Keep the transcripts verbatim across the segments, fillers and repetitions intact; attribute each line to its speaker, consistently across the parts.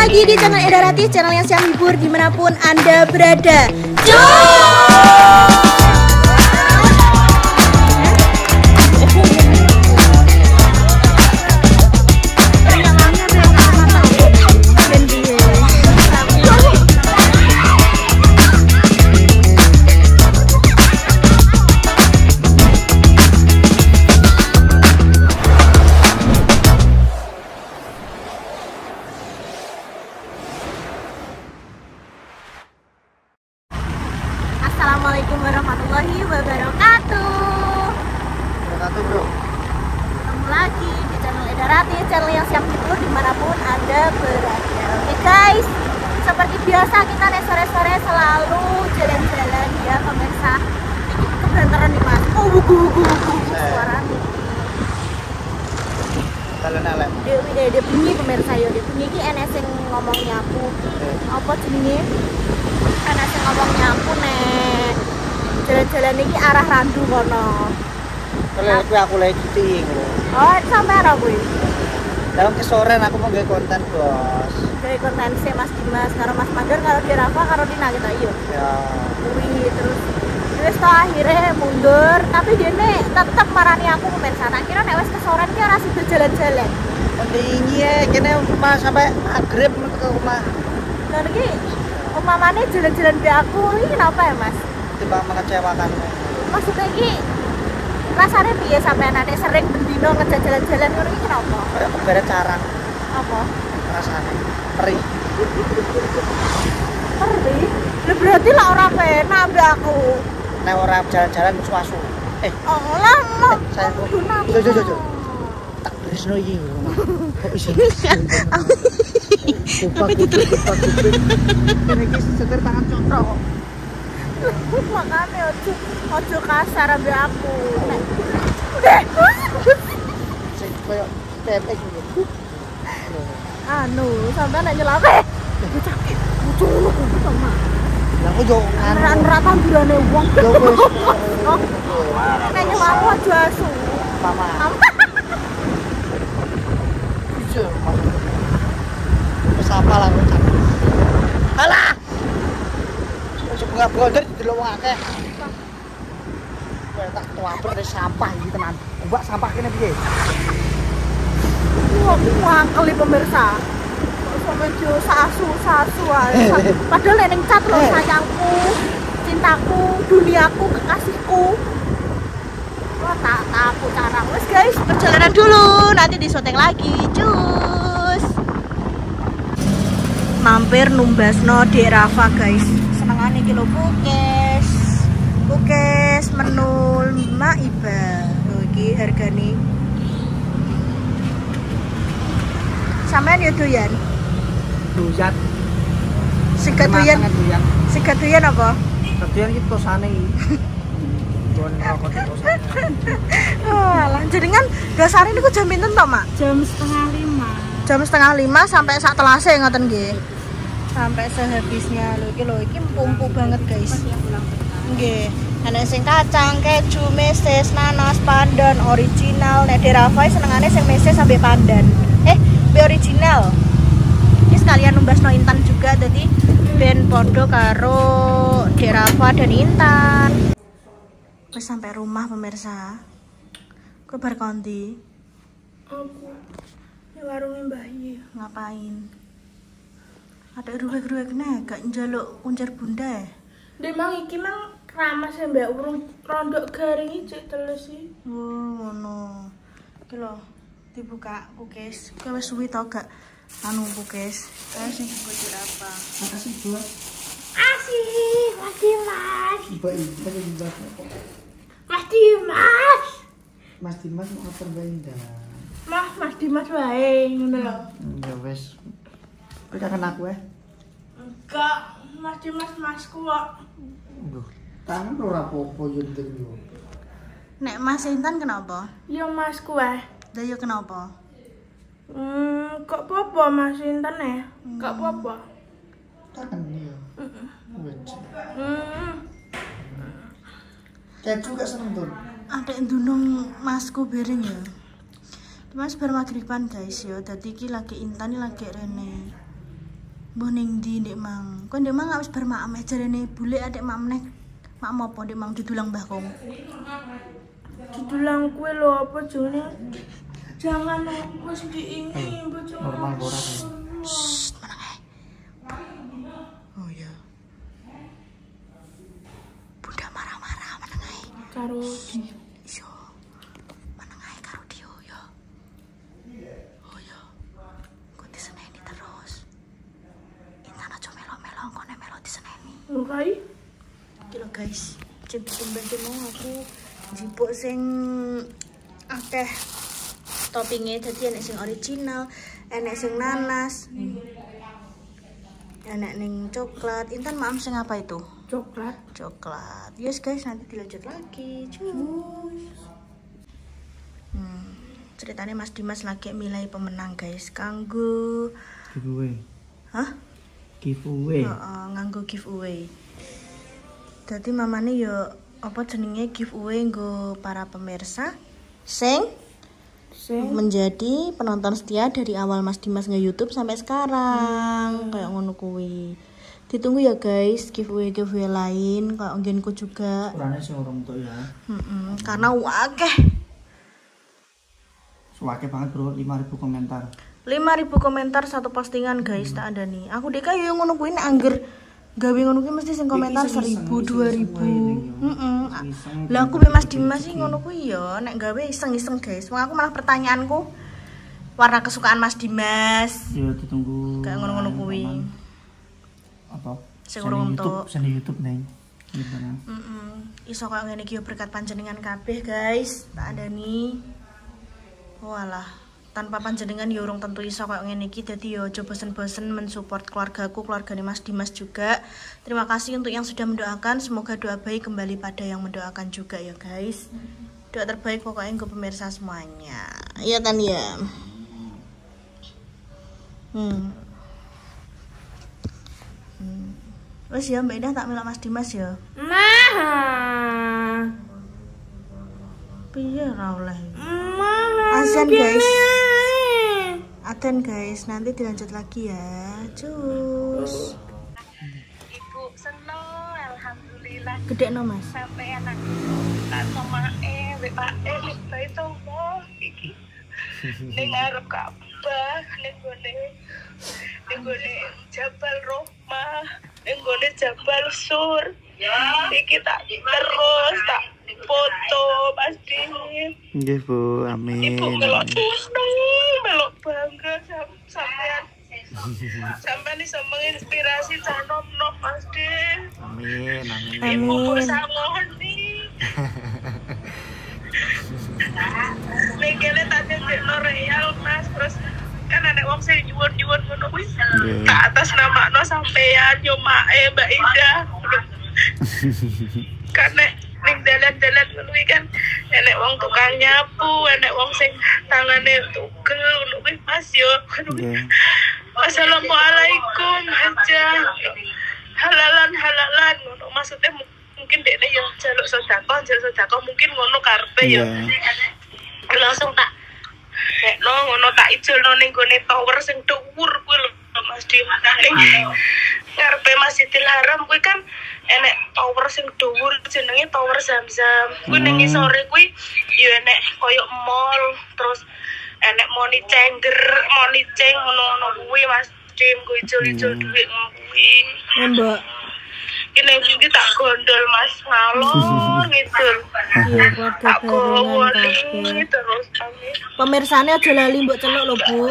Speaker 1: lagi di channel Eda Ratih, channel yang siap hibur dimanapun Anda berada. Cus! Assalamualaikum warahmatullahi wabarakatuh.
Speaker 2: Wabarakatuh bro.
Speaker 1: Ketemu lagi di channel Eda Ratih, channel yang siap hibur dimanapun Anda berada. Oke guys, seperti biasa kita nih sore-sore selalu jalan-jalan ya pemirsa. Ini keberantaran nih mas. Oh buku buku buku suara nih.
Speaker 2: Kalian elek.
Speaker 1: Dewi deh, dia bunyi pemirsa yo. Dia bunyi ki enes sing ngomong nyapu. Apa jenenge? Enes sing ngomong nyapu nek. Jalan-jalan iki arah Randu kono.
Speaker 2: Kalau aku aku lagi cuti ngono.
Speaker 1: Oh, sampai arah kuwi.
Speaker 2: Dalam kesoren aku mau gawe konten, Bos.
Speaker 1: Gawe konten sih Mas Dimas karo Mas Mandor karo Dirafa karo Dina kita iyo.
Speaker 2: Ya.
Speaker 1: Kuwi terus wis to akhirnya mundur, tapi dene tetep marani aku pemirsa. Tak kira nek wis kesoren ki ora sida jalan-jalan.
Speaker 2: Mending ya kene rumah sampai agrib ke rumah.
Speaker 1: Lha iki umpamane jalan-jalan be aku iki kenapa ya, Mas?
Speaker 2: Tiba mengecewakan.
Speaker 1: Maksudnya iki rasanya piye sampean nek sering bendino ngejak jalan-jalan ngono iki kenapa?
Speaker 2: Kayak kebere carang
Speaker 1: Apa?
Speaker 2: rasane. Perih.
Speaker 1: Perih? Lah berarti lah ora penak mbak aku.
Speaker 2: Nek ora jalan-jalan suasu. Eh,
Speaker 1: Oh lah, lah.
Speaker 2: saya kok. Jo jo jo jo. Tak beresno iki. Kok iso. Tapi ditelik. Kene iki seger tangan controk.
Speaker 1: Makanya ojo ojo kasar ambek aku. Nek udah.
Speaker 2: Sing koyo tepek iki.
Speaker 1: Anu, sampean nek nyelake. Bocah ki lucu ngono kuwi to, Mas.
Speaker 2: Lah aku yo
Speaker 1: Anu ora tambirane wong.
Speaker 2: Yo wis.
Speaker 1: Nek nyelake aja asu.
Speaker 2: Mama. Ijo. Wis apa lah kok. Alah. Wis bunga blonder didelok wong akeh. Kowe tak tuaper dari sampah iki tenan. Mbak sampah kene piye?
Speaker 1: Wah, mangkel pemirsa. Sampai jo sasu-sasu ae. Padahal nek ning cat lho sayangku, cintaku, duniaku, kekasihku. Wah, tak tak aku carang. Wes guys, perjalanan dulu, nanti disyuting lagi. Cus. Mampir numbasno Dek Rafa guys. Senengane iki lho pukes. Pukes menu Maiba. Lho iki hargane. Sampeyan yo doyan.
Speaker 2: Doyan.
Speaker 1: Sikat doyan.
Speaker 2: Doyan.
Speaker 1: Sikat doyan apa?
Speaker 2: Doyan iki tosane iki. Don rokok tosane.
Speaker 1: Oh, alah jenengan dasare niku jam pinten to, Mak?
Speaker 3: Jam setengah lima.
Speaker 1: Jam setengah lima sampai sak telase ngoten nggih. Sampai sehabisnya lho iki lho iki empuk banget, guys. Nggih. Ana sing kacang, keju, meses, nanas, pandan, original. Nek Derafai senengane sing meses sampai pandan. Eh, be original. Ini sekalian numbasno Intan juga, jadi ben podo karo Derafa dan Intan. Wis sampai rumah pemirsa. Kowe bar kondi?
Speaker 3: Aku di warungnya Mbah Yi.
Speaker 1: Ngapain? Ada ruwek-ruwek nek gak njaluk kuncer bunda.
Speaker 3: Dia mang iki mang keramas ya mbak urung rondok garing iki terus sih.
Speaker 1: Oh, ngono. Iki lho dibuka pukes. Kowe wis suwi to gak anu pukes? Kae sing dibuka apa?
Speaker 2: Makasih, Bos.
Speaker 3: Asih, Mas Dimas.
Speaker 2: Ibu ibu Dimas.
Speaker 3: Mas Dimas.
Speaker 2: Mas Dimas mau apa Indah?
Speaker 3: Mas Mas Dimas wae ngono lho.
Speaker 2: Ya wis. Kowe kangen aku eh?
Speaker 3: Enggak, Mas Dimas masku kok.
Speaker 2: Duh, tangan ora apa-apa yo ndeng yo.
Speaker 1: Nek Mas Intan kenapa?
Speaker 3: Ya masku wae.
Speaker 1: Lah yo kenapa?
Speaker 3: Hmm, kok apa Mas Intan ya? Kok apa?
Speaker 2: Kangen yo. Heeh.
Speaker 3: Hmm.
Speaker 2: Kayak juga seneng tuh.
Speaker 1: Adek ndunung Masku bering ya. Mas bar magriban guys yo. Dadi iki lagi Intan lagi rene. Mbah ning ndi Ndek Mang? Kok Ndek Mang wis bar mak ame jarene bule adek mak meneh. Mak apa Ndek Mang didulang Mbah Kong?
Speaker 3: Didulang kue lo apa jone? Jangan wis diingi bocah.
Speaker 2: Normal ora kan.
Speaker 1: Shh, meneng ae. Oh ya. Bunda marah-marah meneng ae.
Speaker 3: Karo
Speaker 1: Yo. Meneng ae karo Dio yo. Oh ya. Kok diseneni terus. Intan aja melok-melok kok nek melok diseneni.
Speaker 3: lukai.
Speaker 1: Iki lho guys, cinta pembantu mau aku jipuk sing akeh toppingnya, jadi enek sing original, enek sing nanas, enek ning coklat. Intan maaf sing apa itu?
Speaker 3: Coklat.
Speaker 1: Coklat. Yes guys, nanti dilanjut lagi. Cus. Hmm, ceritanya Mas Dimas lagi milih pemenang guys, kanggo
Speaker 2: Giveaway.
Speaker 1: hah?
Speaker 2: Giveaway.
Speaker 1: Heeh, nganggo giveaway. Dadi mamane yo apa jenenge giveaway nggo para pemirsa sing
Speaker 3: Sing
Speaker 1: menjadi penonton setia dari awal Mas Dimas nge-YouTube sampai sekarang. Hmm. Kayak ngono kuwi. Ditunggu ya guys, giveaway-giveaway lain kayak nggenku juga.
Speaker 2: Kurangnya sih orang tuh ya.
Speaker 1: Heeh, karena wakeh.
Speaker 2: Suwake banget bro, lima ribu komentar.
Speaker 1: lima ribu komentar satu postingan guys, hmm. tak ada nih. Aku deka yo ngono kuwi nek angger gawe ngono kuwi mesti sing komentar seribu, dua ribu. Heeh. Lah aku be Mas Dimas sih ngono kuwi yo nek gawe iseng-iseng guys. Wong aku malah pertanyaanku warna kesukaan Mas Dimas.
Speaker 2: Yo ditunggu.
Speaker 1: Kayak ngono-ngono kuwi.
Speaker 2: Apa?
Speaker 1: Sing urung entuk.
Speaker 2: Sing YouTube neng. Gimana?
Speaker 1: Heeh. Iso kok ngene iki yo berkat panjenengan kabeh guys. Tak ada nih. Walah, tanpa panjenengan ya urung tentu iso kayak ngene iki. Dadi yo aja bosen-bosen mensupport keluargaku, keluargane Mas Dimas juga. Terima kasih untuk yang sudah mendoakan. Semoga doa baik kembali pada yang mendoakan juga ya guys. Doa terbaik pokoknya untuk pemirsa semuanya. Iya kan ya. Hmm. Hmm. Wes ya Mbak Indah tak melok Mas Dimas ya.
Speaker 3: Nah.
Speaker 1: Piye ra oleh.
Speaker 3: Nah.
Speaker 1: Azan guys. Aten guys, nanti dilanjut lagi ya. Cus.
Speaker 4: Ibu seneng, alhamdulillah.
Speaker 1: Gede no Mas.
Speaker 4: Sampai anak tak sama eh, be pak eh, bayi tomo iki. Ning arep Ka'bah, ning gone, ning gone Jabal Rahmah, ning gone Jabal Sur. Iki tak terus tak foto pasti.
Speaker 2: Nggih Bu, amin.
Speaker 4: Ibu melok seneng, melok bangga sampean. Sampean iso menginspirasi cah nom-nom pasti.
Speaker 2: Amin, amin.
Speaker 4: Ibu kok sangon nih. Mikirnya tadi di L'Oreal Mas, terus kan ada wong sing nyuwun-nyuwun ngono kuwi. Ke atas namakno sampean yo mae Mbak Indah. Karena ning dalan-dalan ngono kuwi kan enek wong tukang nyapu, enek wong sing tangane tugel ngono kuwi Mas yo. Assalamualaikum aja. Halalan halalan ngono maksudnya mungkin dekne yo jaluk sedekah, jaluk sedekah mungkin ngono karepe yo. Langsung tak nekno ngono tak ijolno ning gone tower sing dhuwur kuwi lho Mas Dimas. Karepe Masjidil Haram kuwi kan enek tower sing dhuwur jenenge Tower Zamzam. Kuwi ning isore kuwi yo enek koyo mall, terus enek moni cengger, moni ceng ngono-ngono kuwi Mas Dim, kuwi ijol-ijol dhuwit kuwi.
Speaker 1: Ya Mbak.
Speaker 4: Ini iki tak gondol Mas ngalor ngidul.
Speaker 1: Iya keluarga barengan
Speaker 4: terus kami.
Speaker 1: Pemirsane aja lali mbok celuk lho Bu.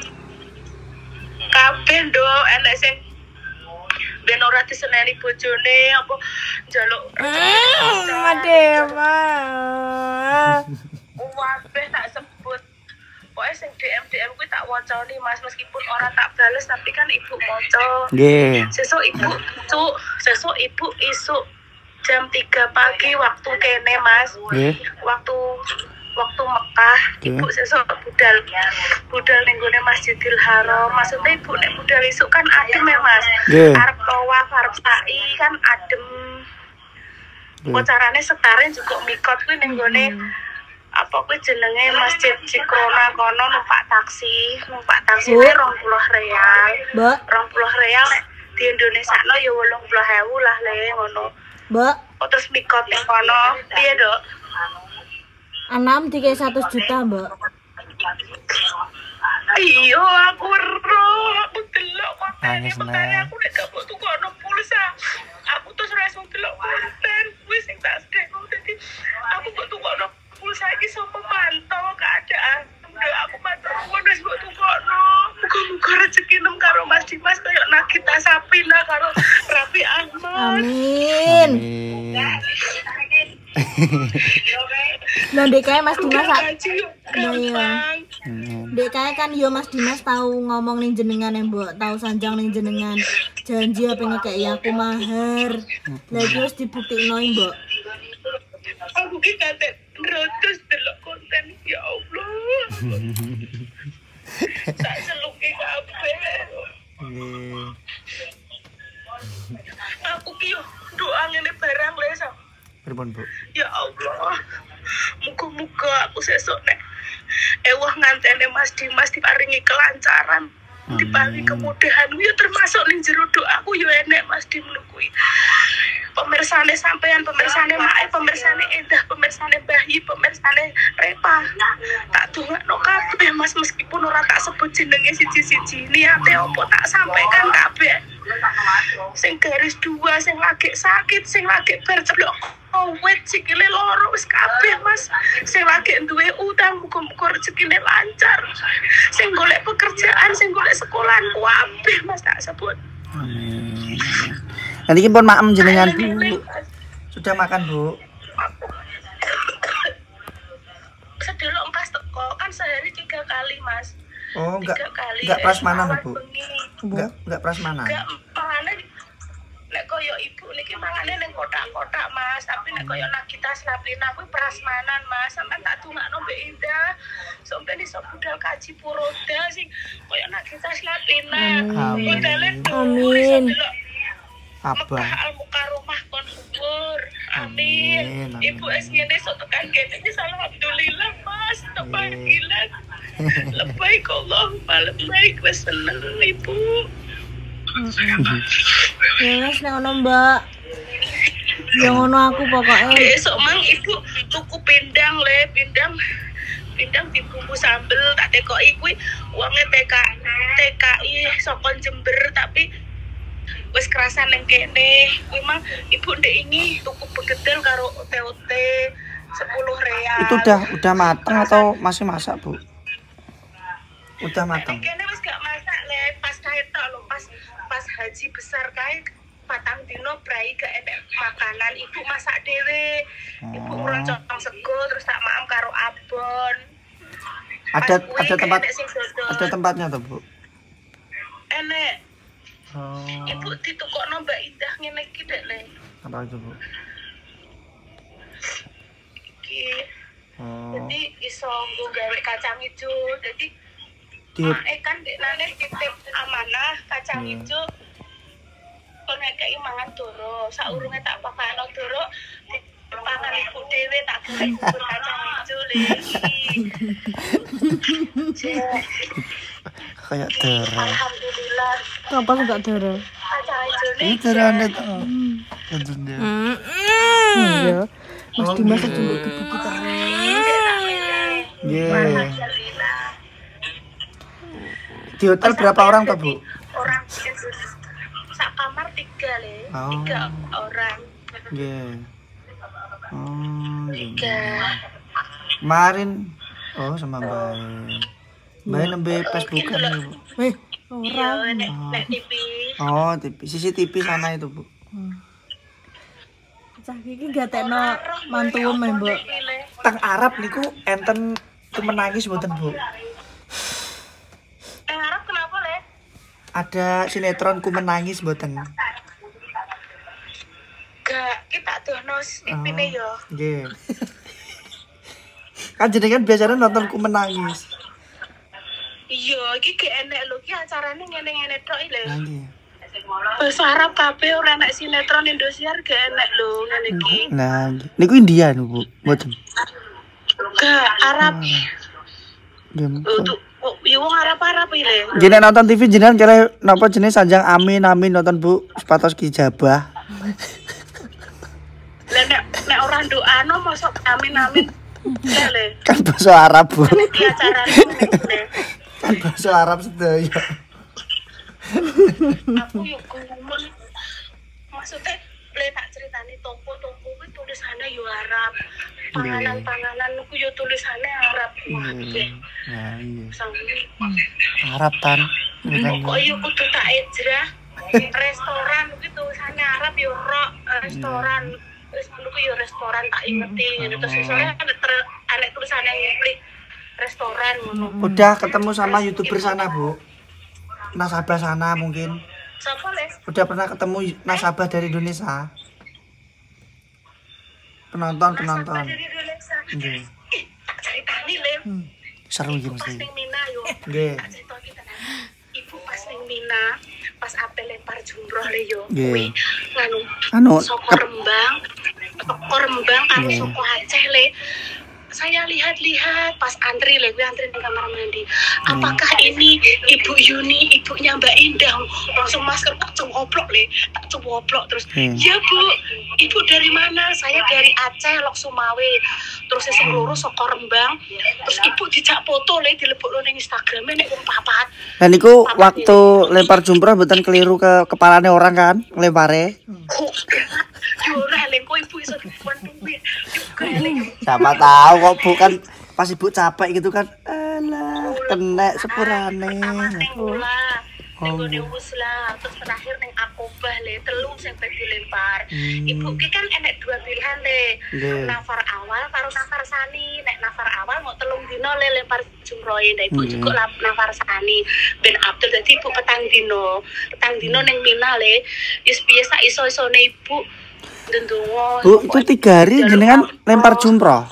Speaker 4: Kabeh nduk enek sing ben ora diseneni bojone apa njaluk
Speaker 1: Madema.
Speaker 4: Wabeh tak sebut. Pokoknya sing D M D M kuwi tak wacani Mas meskipun ora tak bales tapi kan ibu maca.
Speaker 2: Nggih.
Speaker 4: Sesuk ibu cuk, sesuk ibu isuk jam tiga pagi waktu kene Mas.
Speaker 2: Nggih.
Speaker 4: Waktu waktu Mekah,
Speaker 2: Okay.
Speaker 4: ibu sesuk budal budal ning gone Masjidil Haram. Maksudnya ibu nek budal isuk kan adem ya Mas.
Speaker 2: Yeah.
Speaker 4: Arep tawaf, arep sa'i kan adem.
Speaker 2: Yeah.
Speaker 4: Carane setare juga mikot kuwi ning gone apa kuwi jenenge Masjid Cikrona kono numpak taksi, numpak taksi kuwi rong puluh real.
Speaker 1: Mbak.
Speaker 4: rong puluh real nek di Indonesia no ya wolung puluh ewu lah le ngono.
Speaker 1: Mbak,
Speaker 4: Oh, terus mikot yang kono piye dok?
Speaker 1: enam tiga seratus juta mbak.
Speaker 4: Iya aku ero aku delok kontene
Speaker 2: Nangis,
Speaker 4: makanya
Speaker 2: Nek.
Speaker 4: aku nek gak butuh kono pulsa. Aku terus ora iso delok konten wis sing tak sedekno dadi aku butuh kono pulsa iki sapa pantau keadaan. Udah aku matur nuwun wis butuh kono. Muga-muga rezeki nem karo Mas Dimas koyo Nagita Sapina karo Raffi Ahmad.
Speaker 1: Amin.
Speaker 2: Amin.
Speaker 1: Nah dek kayak Mas Dimas sak-
Speaker 4: Gaji yuk,
Speaker 1: Nah, iya.
Speaker 4: gampang.
Speaker 2: Hmm.
Speaker 1: dek kayak kan yo Mas Dimas tahu ngomong ning jenengan ya mbok, tahu sanjang ning jenengan. Janji apa ngekeki aku mahar. Lah iki wis dibuktikno mbok.
Speaker 4: Aku ki kate nrotos delok konten ya Allah. Tak seluke kabeh.
Speaker 2: Nggih.
Speaker 4: Aku ki yo doa ngene barang le Sam.
Speaker 2: Pripun, Bu?
Speaker 4: Ya Allah. Muga-muga aku sesuk nek ewah ngantene Mas Dimas diparingi kelancaran. Diparingi kemudahan ya termasuk ning jero doaku yo enek Mas Dim kuwi. Pemirsane sampean, pemirsane Mae, pemirsane Endah, pemirsane Bayi, pemirsane Repa. Tak dongakno kabeh Mas meskipun ora tak sebut jenenge siji-siji. Niate opo tak sampaikan kabeh. Sing garis dua, sing lagi sakit, sing lagi bercelok covid, sikile loro wis kabeh Mas. Sing lagi duwe utang muga-muga rezekine lancar. Sing golek pekerjaan, sing golek sekolahan kabeh Mas tak sebut.
Speaker 2: Amin. Nanti ki pun maem jenengan, Bu. Sudah makan, Bu?
Speaker 4: Sedelok empas teko kan sehari tiga kali Mas.
Speaker 2: Oh, enggak
Speaker 4: Tiga kali.
Speaker 2: enggak prasmanan,
Speaker 4: Awal
Speaker 2: Bu.
Speaker 4: bengi.
Speaker 2: Enggak enggak prasmanan.
Speaker 4: Enggak mangane nek koyo ibu niki mangane ning kotak-kotak Mas, tapi nek koyo Nagita Slavina kuwi prasmanan Mas. Sampeyan tak dongakno Mbak Indah. Sampeyan iso budal kaji puroda sing koyo Nagita Slavina.
Speaker 2: Amin.
Speaker 4: Budale
Speaker 1: Amin.
Speaker 2: Abah.
Speaker 4: Mekah Al-Mukarramah kon subur.
Speaker 2: Amin,
Speaker 4: Amin.
Speaker 2: amin.
Speaker 4: Ibu es ngene sok tekan kene iki alhamdulillah Mas, tak panggilan. Lebaik Allahumma lebaik wis seneng Ibu.
Speaker 1: Ya wis nek ono mbak. Ya ngono aku pokoknya.
Speaker 4: Besok mang Ibu tuku pindang le, pindang pindang dibumbu sambel tak tekoki kuwi uangnya T K T K I saka Jember tapi wis kerasan neng kene. Kuwi mang Ibu ndek ini tuku begedel karo O T O T sepuluh real.
Speaker 2: Itu udah udah matang atau masih masak, Bu? Udah matang.
Speaker 4: Kene wis gak masak le, pas kae tok lho, pas pas haji besar kae patang dino brai gak enek makanan, Ibu masak dhewe. Ibu
Speaker 2: Oh.
Speaker 4: ngroncong sego terus tak maem karo abon.
Speaker 2: Ada
Speaker 4: Pas kuwi
Speaker 2: ada
Speaker 4: gak
Speaker 2: tempat
Speaker 4: enek sing dodol.
Speaker 2: ada tempatnya tuh, Bu.
Speaker 4: Enek.
Speaker 2: Oh.
Speaker 4: Ibu ditukokno Mbak Indah ngene iki dek le.
Speaker 2: Apa itu, Bu?
Speaker 4: Iki.
Speaker 2: Oh.
Speaker 4: Jadi iso nggo gawe kacang ijo. Jadi
Speaker 2: Di
Speaker 4: eh kan dek nane titip amanah kacang
Speaker 2: Hmm.
Speaker 4: ijo. Kon ngekeki mangan doro. Saurunge tak pakano doro pangan ibu dhewe tak gawe bubur kacang ijo le.
Speaker 2: kayak dere.
Speaker 4: Alhamdulillah
Speaker 1: Apa enggak dara?
Speaker 4: kacang ijo le.
Speaker 2: Itu rane tuh. Tentunya.
Speaker 1: Iya. Mas Dimas aja mbok kebuki terus.
Speaker 2: Ye.
Speaker 4: Alhamdulillah.
Speaker 2: Di hotel berapa orang tuh, Bu?
Speaker 4: Orang sak kamar tiga le.
Speaker 2: Oh.
Speaker 4: Tiga orang.
Speaker 2: Ye. Oh,
Speaker 4: Tiga.
Speaker 2: kemarin oh sama Mbak. Mbak nembe Facebookan ya, Bu.
Speaker 1: Eh,
Speaker 4: Iya,
Speaker 1: ora.
Speaker 4: nek nek T V.
Speaker 2: Oh, T V, C C T V sana itu, Bu.
Speaker 1: Cah iki gatekno mantuwem ya, Mbok.
Speaker 2: Tang Arab niku enten menangis mboten, Bu?
Speaker 4: Eh Arab kenapa le?
Speaker 2: Ada sinetron ku menangis mboten?
Speaker 4: Gak, kita tuh nos ipine yo.
Speaker 2: Nggih. Kan jenengan biasanya nonton ku menangis.
Speaker 4: Iya, iki gak enek lho, iki acarane ngene-ngene tok iki lho.
Speaker 2: Nah, nggih.
Speaker 4: Bahasa Arab kabeh ora enek sinetron Indosiar gak enek lho ngene iki.
Speaker 2: Nah, nggih. Niku India niku, Bu. Mboten.
Speaker 4: Gak Arab.
Speaker 2: Nggih.
Speaker 4: Untuk kok ya wong Arab-Arab iki le.
Speaker 2: Jeneng nonton T V jenengan kira napa jenis Sanjang amin amin nonton Bu sepatos kijabah.
Speaker 4: Lah nek nek ora ndokano mosok amin amin. Le.
Speaker 2: Kan bahasa Arab Bu.
Speaker 4: Iki acarane le.
Speaker 2: Kan bahasa Arab sedaya.
Speaker 4: Aku yo ngomong maksudnya le tak ceritani toko-toko kuwi tulisannya yo Arab. Panganan-panganan ku yo tulisannya Arab.
Speaker 2: Nah, iya.
Speaker 4: Sampai
Speaker 2: Arab tan.
Speaker 4: kok yo kudu tak ejrah. Restoran kuwi tulisannya Arab yo ro restoran. Wis ngono ku yo restoran tak ingeti ngene terus sore ada tulisannya ngeplik restoran ngono.
Speaker 2: Udah ketemu sama YouTuber sana, Bu. Nasabah sana mungkin.
Speaker 4: Sapa le?
Speaker 2: Udah pernah ketemu nasabah dari Indonesia? Penonton, penonton. Nggih.
Speaker 4: Tak ceritani le.
Speaker 2: Seru iki
Speaker 4: Pas
Speaker 2: mesti.
Speaker 4: ning Mina yo.
Speaker 2: Nggih.
Speaker 4: Tak ceritani tenan. Ibu pas ning Mina, pas apel lempar jumroh le yo.
Speaker 2: Nggih.
Speaker 4: Kuwi nganu
Speaker 2: Anu,
Speaker 4: soko
Speaker 2: kep-
Speaker 4: Rembang. Soko Rembang karo
Speaker 2: Nggih.
Speaker 4: soko Aceh le. Saya lihat-lihat pas antri le, gue antri di kamar mandi. Apakah ini Ibu Yuni, ibunya Mbak Indah? Langsung masker tak cowoplok le, tak cowoplok terus.
Speaker 2: Hmm.
Speaker 4: Ya Bu, Ibu dari mana? Saya dari Aceh, Lok Sumawe. Terus sing loro saka Rembang. Terus Ibu dijak foto le, dilebokno ning Instagrame nek wong papat.
Speaker 2: Nah niku waktu lempar jumroh mboten keliru ke kepalane orang kan ngelempare.
Speaker 4: Kok yo ora le kok Ibu iso dibantu kuwi.
Speaker 2: Siapa tahu kok Bu kan pas Ibu capek gitu kan. Alah, kena sepurane.
Speaker 4: Ning gone wis lah, terus terakhir ning Akobah le, telu sing dilempar.
Speaker 2: Hmm.
Speaker 4: Ibu ki kan enek dua pilihan le.
Speaker 2: Nggih.
Speaker 4: Nafar awal karo nafar sani. Nek nafar awal mau telung dino le lempar jumrohe, nah Ibu
Speaker 2: Hmm.
Speaker 4: juga lap- nafar sani. Ben Abdul dadi Ibu petang dino. Petang dino ning Mina le. Wis piye sak iso-isone Ibu ndonga.
Speaker 2: Bu, itu tiga hari jenengan lempar jumroh.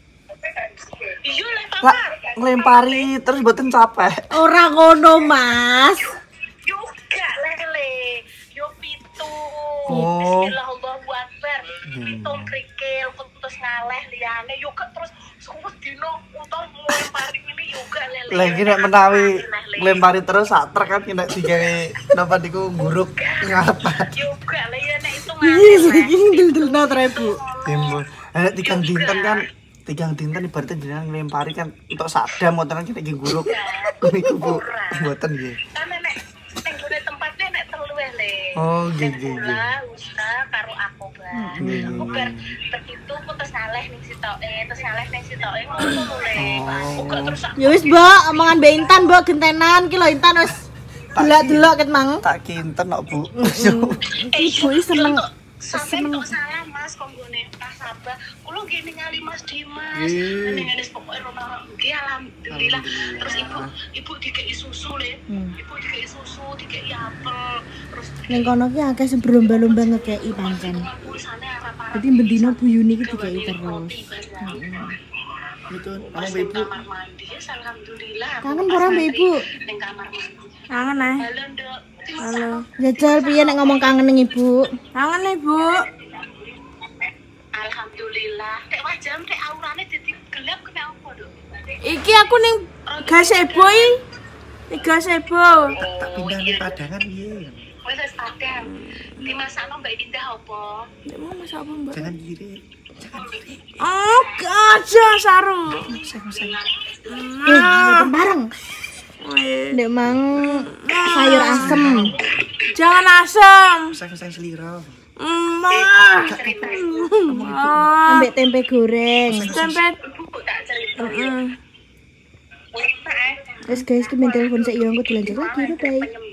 Speaker 4: Iya lempar.
Speaker 2: Lah, ngelempari terus mboten capek.
Speaker 1: Ora ngono, Mas.
Speaker 4: Yo gak lele. Yo pitu.
Speaker 2: Oh.
Speaker 4: Bismillah Allahu Akbar. Pitu krikil terus ngaleh liyane yo gak terus suwes dino utang ngelempari ini yo gak lele.
Speaker 2: Lagi nek menawi ngelempari terus sak trek kan kena digawe napa niku nguruk ngapat.
Speaker 4: Yo gak le ya nek itu
Speaker 1: Iya,
Speaker 4: ngaleh.
Speaker 1: saiki ndel-ndelno trebu.
Speaker 2: Timbul. Nek tigang dinten kan tigang dinten ibaratnya jenengan ngelempari kan untuk sadam motoran kita iki nguruk. Niku Bu, mboten nggih.
Speaker 4: Kan nek ning gone tempatnya nek telu le.
Speaker 2: Oh, nggih nggih nggih.
Speaker 4: Kula usaha karo aku Bang.
Speaker 2: Nggih,
Speaker 4: Aku
Speaker 2: nggih.
Speaker 4: ber begitu putus ngaleh ning sitoke, terus ngaleh ning sitoke ngono le. Uga terus
Speaker 1: Ya wis, Mbak, omongan Mbak Intan, Mbak, gentenan ki lho Intan wis delok-delok ket mang.
Speaker 2: Tak kinten kok Bu.
Speaker 1: Ibu iki seneng
Speaker 4: sampeyan kok salah Mas konggone nasabah. Kulo nggih ningali Mas Dimas.
Speaker 2: Ih.
Speaker 4: Ning ngene pokoke rumah nggih alhamdulillah. Terus ibu ibu dikei susu le. Ibu dikei susu, dikei apel. Terus
Speaker 1: ning kono ki akeh sing berlomba-lomba ngekeki pancen.
Speaker 4: tulisane arah-arah.
Speaker 1: Dadi bendino Bu Yuni ki dikeki terus.
Speaker 2: Itu
Speaker 4: Pas
Speaker 2: nang
Speaker 4: ning
Speaker 2: Ibu.
Speaker 4: kamar mandi, yes, alhamdulillah.
Speaker 1: Kangen ora Mbak Ibu?
Speaker 4: Ning kamar mandi.
Speaker 3: Kangen eh.
Speaker 4: Halo, Nduk.
Speaker 3: Halo.
Speaker 1: Jajal piye nek ngomong kangen ning Ibu?
Speaker 3: Kangen Ibu.
Speaker 4: Alhamdulillah. Nek wajam nek aurane dadi gelap kena apa, Nduk?
Speaker 3: Iki aku ning gazebo iki. Ning gazebo.
Speaker 2: Tak pindah ning padangan piye.
Speaker 4: Wes wis padang. Dimasakno Mbak Indah apa?
Speaker 3: Nek mau masak apa, Mbak?
Speaker 2: Jangan kiri.
Speaker 3: Oh, aja saru.
Speaker 1: Eh, bareng.
Speaker 3: Eh,
Speaker 1: Nek mang sayur asem.
Speaker 3: Jangan asam.
Speaker 2: Sayang-sayang selira.
Speaker 3: Emak. Oh,
Speaker 1: Ambek tempe goreng.
Speaker 3: tempe.
Speaker 4: Ibu tak cerita.
Speaker 3: Heeh.
Speaker 4: Wes tak.
Speaker 1: Wes guys, ki main telepon sik yo engko dilanjut lagi, bye.
Speaker 4: Penyembuhan